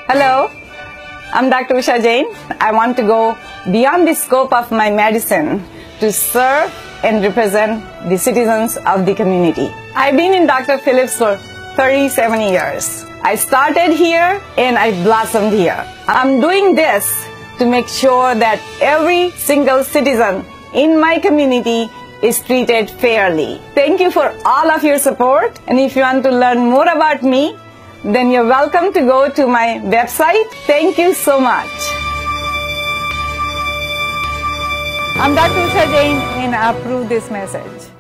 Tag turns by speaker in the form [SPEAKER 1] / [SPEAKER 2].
[SPEAKER 1] Hello, I'm Dr. Usha Jain. I want to go beyond the scope of my medicine to serve and represent the citizens of the community. I've been in Dr. Phillips for 37 years. I started here and I blossomed here. I'm doing this to make sure that every single citizen in my community is treated fairly. Thank you for all of your support, and if you want to learn more about me, then you're welcome to go to my website. Thank you so much. I'm Dr. Usha Jain and I approve this message.